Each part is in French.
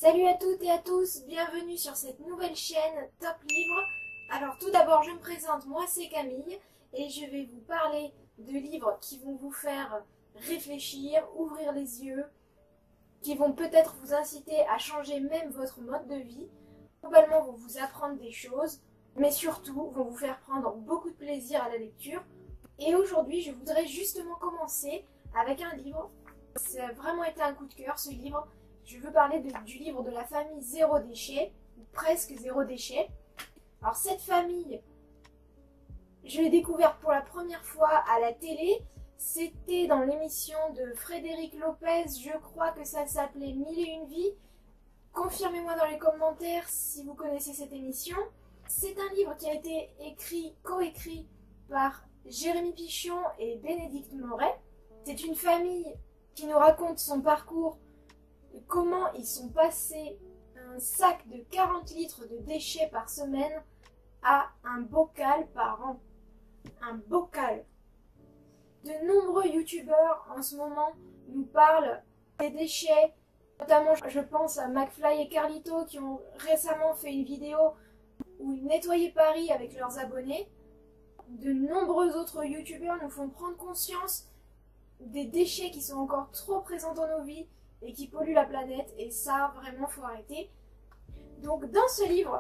Salut à toutes et à tous, bienvenue sur cette nouvelle chaîne Top Livre. Alors tout d'abord je me présente, moi c'est Camille et je vais vous parler de livres qui vont vous faire réfléchir, ouvrir les yeux, qui vont peut-être vous inciter à changer même votre mode de vie. Globalement vont vous apprendre des choses, mais surtout vont vous faire prendre beaucoup de plaisir à la lecture. Et aujourd'hui je voudrais justement commencer avec un livre, ça a vraiment été un coup de cœur ce livre. Je veux parler du livre de la famille Zéro Déchet, ou presque Zéro Déchet. Alors cette famille, je l'ai découverte pour la première fois à la télé. C'était dans l'émission de Frédéric Lopez, je crois que ça s'appelait Mille et une vies. Confirmez-moi dans les commentaires si vous connaissez cette émission. C'est un livre qui a été coécrit par Jérémy Pichon et Bénédicte Moret. C'est une famille qui nous raconte son parcours, comment ils sont passés d'un sac de 40 litres de déchets par semaine à un bocal par an. Un bocal. De nombreux youtubeurs en ce moment nous parlent des déchets, notamment je pense à McFly et Carlito qui ont récemment fait une vidéo où ils nettoyaient Paris avec leurs abonnés. De nombreux autres youtubeurs nous font prendre conscience des déchets qui sont encore trop présents dans nos vies et qui polluent la planète, et ça vraiment faut arrêter. Donc dans ce livre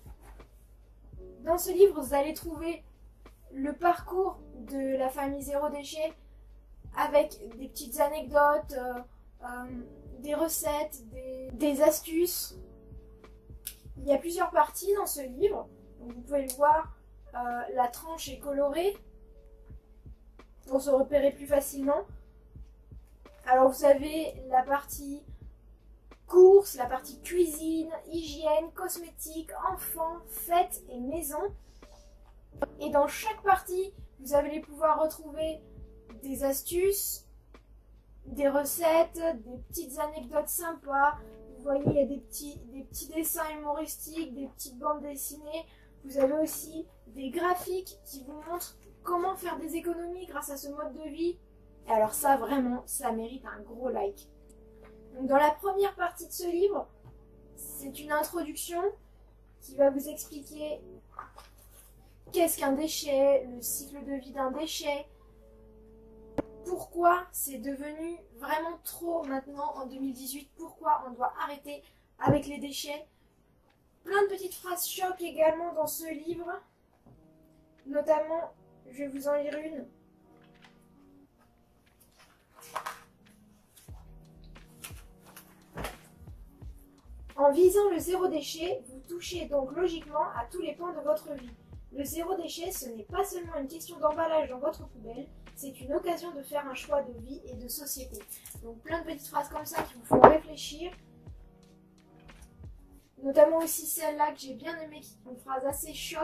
vous allez trouver le parcours de la famille Zéro Déchet avec des petites anecdotes, des recettes, des astuces. Il y a plusieurs parties dans ce livre, donc vous pouvez le voir, la tranche est colorée pour se repérer plus facilement. Alors vous avez la partie courses, la partie cuisine, hygiène, cosmétique, enfants, fêtes et maison. Et dans chaque partie, vous allez pouvoir retrouver des astuces, des recettes, des petites anecdotes sympas. Vous voyez, il y a des petits dessins humoristiques, des petites bandes dessinées. Vous avez aussi des graphiques qui vous montrent comment faire des économies grâce à ce mode de vie. Et alors ça, vraiment, ça mérite un gros like. Donc dans la première partie de ce livre, c'est une introduction qui va vous expliquer qu'est-ce qu'un déchet, le cycle de vie d'un déchet, pourquoi c'est devenu vraiment trop maintenant en 2018, pourquoi on doit arrêter avec les déchets. Plein de petites phrases choc également dans ce livre, notamment, je vais vous en lire une. En visant le zéro déchet, vous touchez donc logiquement à tous les pans de votre vie. Le zéro déchet, ce n'est pas seulement une question d'emballage dans votre poubelle, c'est une occasion de faire un choix de vie et de société. Donc plein de petites phrases comme ça qui vous font réfléchir. Notamment aussi celle-là que j'ai bien aimée, qui est une phrase assez choc.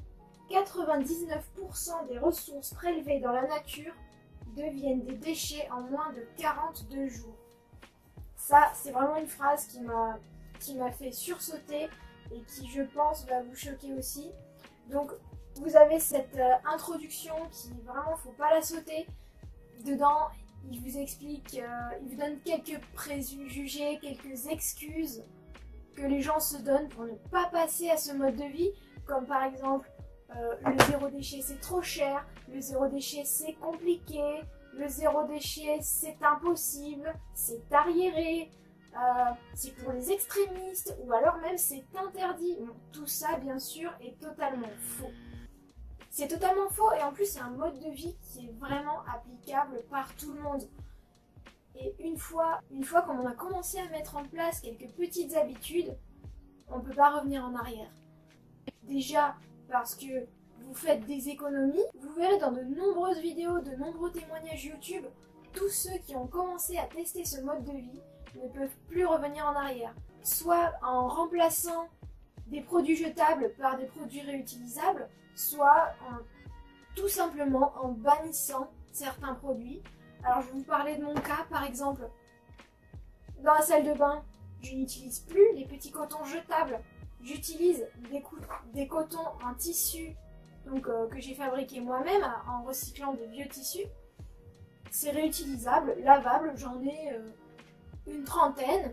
99% des ressources prélevées dans la nature deviennent des déchets en moins de 42 jours. Ça, c'est vraiment une phrase qui m'a fait sursauter et qui, je pense, va vous choquer aussi. Donc, vous avez cette introduction qui, vraiment, faut pas la sauter. Dedans, il vous explique, il vous donne quelques préjugés, quelques excuses que les gens se donnent pour ne pas passer à ce mode de vie, comme par exemple, le zéro déchet c'est trop cher, le zéro déchet c'est compliqué, le zéro déchet c'est impossible, c'est arriéré, c'est pour les extrémistes, ou alors même c'est interdit. Bon, tout ça bien sûr est totalement faux. C'est totalement faux, et en plus c'est un mode de vie qui est vraiment applicable par tout le monde. Et une fois qu'on a commencé à mettre en place quelques petites habitudes, on ne peut pas revenir en arrière. Déjà parce que vous faites des économies, vous verrez dans de nombreuses vidéos, de nombreux témoignages YouTube, tous ceux qui ont commencé à tester ce mode de vie ne peuvent plus revenir en arrière. Soit en remplaçant des produits jetables par des produits réutilisables, soit tout simplement en bannissant certains produits. Alors je vais vous parler de mon cas, par exemple, dans la salle de bain, je n'utilise plus les petits cotons jetables, j'utilise des cotons en tissu donc, que j'ai fabriqué moi-même en recyclant des vieux tissus. C'est réutilisable, lavable, j'en ai une trentaine.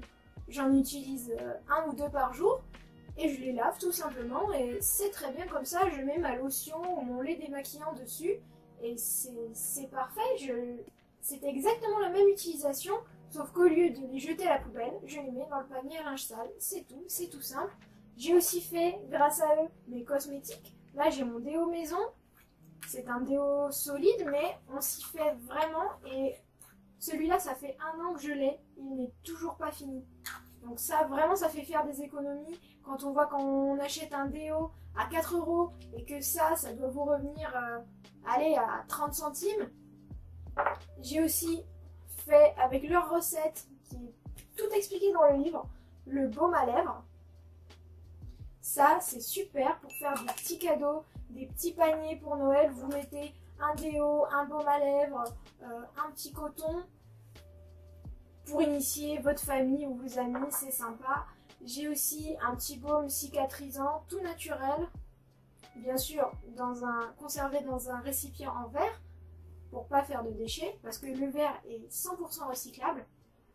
J'en utilise un ou deux par jour et je les lave tout simplement et c'est très bien comme ça. Je mets ma lotion ou mon lait démaquillant dessus et c'est parfait. C'est exactement la même utilisation, sauf qu'au lieu de les jeter à la poubelle, je les mets dans le panier à linge sale. C'est tout simple. J'ai aussi fait, grâce à eux, mes cosmétiques. Là, j'ai mon déo maison. C'est un déo solide, mais on s'y fait vraiment. Et celui-là, ça fait 1 an que je l'ai. Il n'est toujours pas fini. Donc ça, vraiment, ça fait faire des économies. Quand on voit qu'on achète un déo à 4 € et que ça doit vous revenir, allez, à 30 centimes. J'ai aussi fait, avec leur recette, qui est tout expliqué dans le livre, le baume à lèvres. Ça, c'est super pour faire des petits cadeaux, des petits paniers pour Noël. Vous mettez un déo, un baume à lèvres, un petit coton pour initier votre famille ou vos amis, c'est sympa. J'ai aussi un petit baume cicatrisant, tout naturel. Bien sûr, conservé dans un récipient en verre pour pas faire de déchets, parce que le verre est 100% recyclable.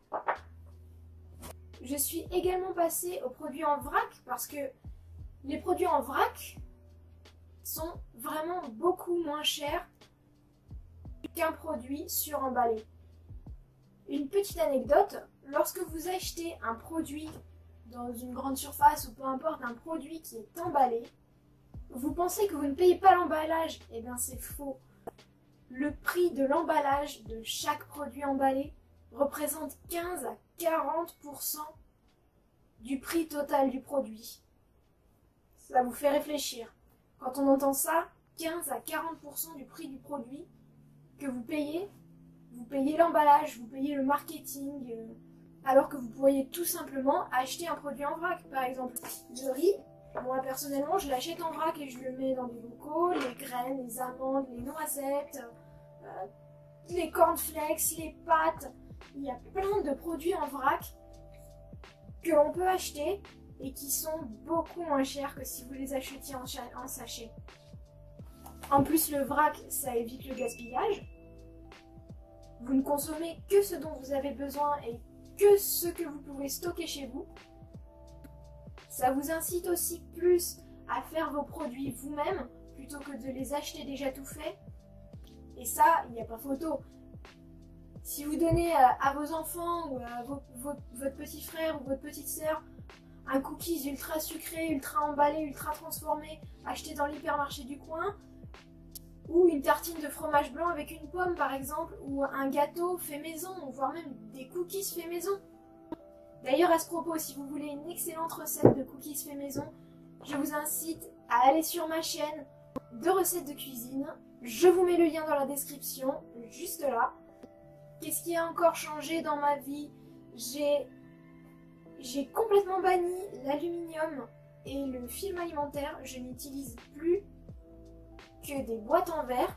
Je suis également passée aux produits en vrac parce que les produits en vrac sont vraiment beaucoup moins chers qu'un produit suremballé. Une petite anecdote, lorsque vous achetez un produit dans une grande surface ou peu importe, un produit qui est emballé, vous pensez que vous ne payez pas l'emballage, eh bien c'est faux. Le prix de l'emballage de chaque produit emballé représente 15 à 40% du prix total du produit. Ça vous fait réfléchir. Quand on entend ça, 15 à 40% du prix du produit que vous payez l'emballage, vous payez le marketing, alors que vous pourriez tout simplement acheter un produit en vrac. Par exemple, le riz, moi personnellement je l'achète en vrac et je le mets dans des bocaux, les graines, les amandes, les noisettes, les cornflakes, les pâtes. Il y a plein de produits en vrac que l'on peut acheter et qui sont beaucoup moins chers que si vous les achetiez en sachet. En plus, le vrac, ça évite le gaspillage. Vous ne consommez que ce dont vous avez besoin et que ce que vous pouvez stocker chez vous. Ça vous incite aussi plus à faire vos produits vous-même plutôt que de les acheter déjà tout faits. Et ça, il n'y a pas photo. Si vous donnez à vos enfants ou à votre petit frère ou votre petite sœur un cookies ultra sucré, ultra emballé, ultra transformé, acheté dans l'hypermarché du coin, ou une tartine de fromage blanc avec une pomme par exemple, ou un gâteau fait maison, voire même des cookies fait maison. D'ailleurs, à ce propos, si vous voulez une excellente recette de cookies fait maison, je vous incite à aller sur ma chaîne de recettes de cuisine. Je vous mets le lien dans la description, juste là. Qu'est-ce qui a encore changé dans ma vie? J'ai complètement banni l'aluminium et le film alimentaire. Je n'utilise plus que des boîtes en verre.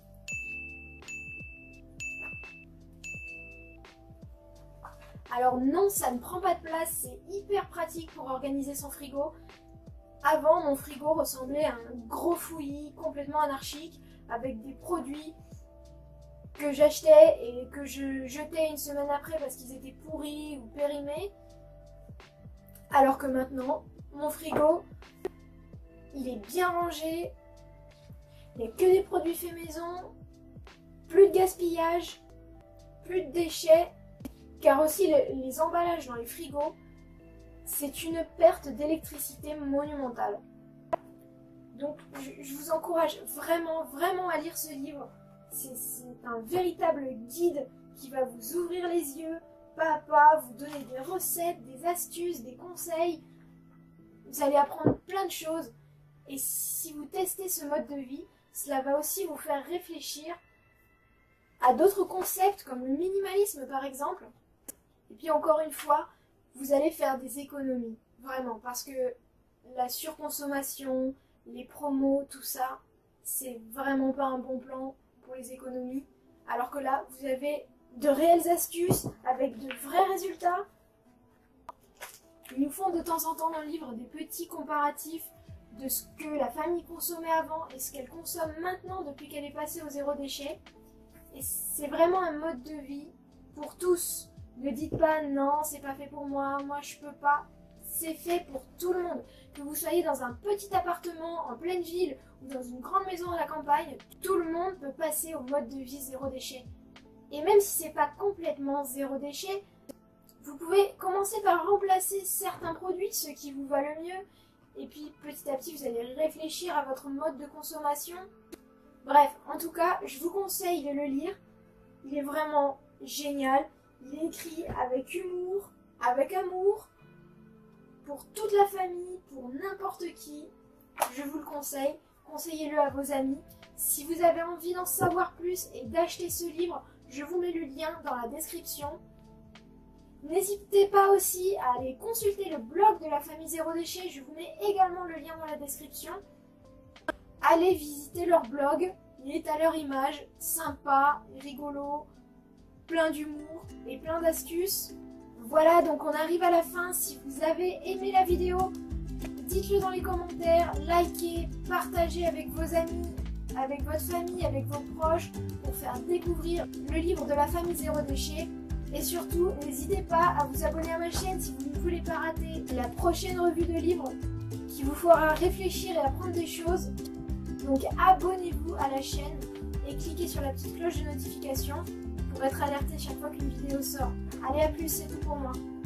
Alors non, ça ne prend pas de place, c'est hyper pratique pour organiser son frigo. Avant, mon frigo ressemblait à un gros fouillis complètement anarchique avec des produits que j'achetais et que je jetais une semaine après parce qu'ils étaient pourris ou périmés. Alors que maintenant, mon frigo, il est bien rangé, il n'y a que des produits faits maison, plus de gaspillage, plus de déchets, car aussi les emballages dans les frigos, c'est une perte d'électricité monumentale. Donc je vous encourage vraiment, vraiment à lire ce livre. C'est un véritable guide qui va vous ouvrir les yeux, pas à pas, vous donner des recettes, des astuces, des conseils. Vous allez apprendre plein de choses. Et si vous testez ce mode de vie, cela va aussi vous faire réfléchir à d'autres concepts comme le minimalisme par exemple. Et puis encore une fois, vous allez faire des économies, vraiment, parce que la surconsommation, les promos, tout ça, c'est vraiment pas un bon plan pour les économies. Alors que là, vous avez de réelles astuces avec de vrais résultats. Ils nous font de temps en temps dans le livre des petits comparatifs de ce que la famille consommait avant et ce qu'elle consomme maintenant depuis qu'elle est passée au zéro déchet. Et c'est vraiment un mode de vie pour tous, Ne dites pas non, c'est pas fait pour moi je peux pas. C'est fait pour tout le monde. Que vous soyez dans un petit appartement en pleine ville ou dans une grande maison à la campagne, tout le monde peut passer au mode de vie zéro déchet. Et même si c'est pas complètement zéro déchet, vous pouvez commencer par remplacer certains produits, ceux qui vous va le mieux, et puis petit à petit vous allez réfléchir à votre mode de consommation. Bref, en tout cas, je vous conseille de le lire. Il est vraiment génial. Il est écrit avec humour, avec amour, pour toute la famille, pour n'importe qui. Je vous le conseille. Conseillez-le à vos amis. Si vous avez envie d'en savoir plus et d'acheter ce livre, je vous mets le lien dans la description. N'hésitez pas aussi à aller consulter le blog de la famille Zéro Déchet. Je vous mets également le lien dans la description. Allez visiter leur blog. Il est à leur image. Sympa, rigolo, plein d'humour et plein d'astuces. Voilà, donc on arrive à la fin. Si vous avez aimé la vidéo, dites-le dans les commentaires, likez, partagez avec vos amis, avec votre famille, avec vos proches, pour faire découvrir le livre de la famille Zéro Déchet. Et surtout, n'hésitez pas à vous abonner à ma chaîne si vous ne voulez pas rater la prochaine revue de livres qui vous fera réfléchir et apprendre des choses. Donc abonnez-vous à la chaîne et cliquez sur la petite cloche de notification pour être alerté chaque fois qu'une vidéo sort. Allez, à plus, c'est tout pour moi.